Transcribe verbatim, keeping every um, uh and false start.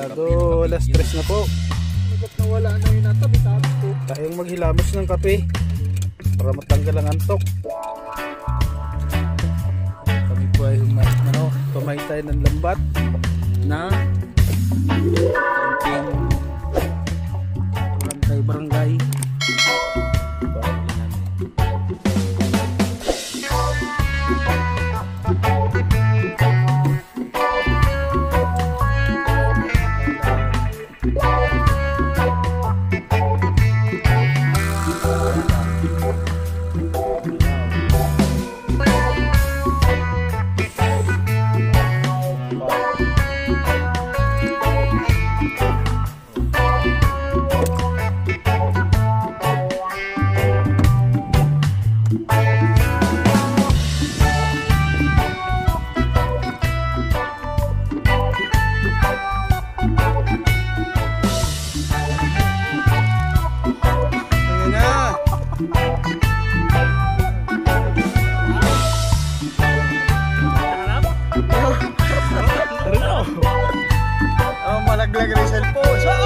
Sigurado, alas tres na po. Nagot na wala na yung natabi-tabi ko. Tayong maghilamos ng kape para matanggal ang antok. Kami po ay humay, ano, tumay tayo ng lambat na barangay barangay. Oh, malaglag rin cellphone.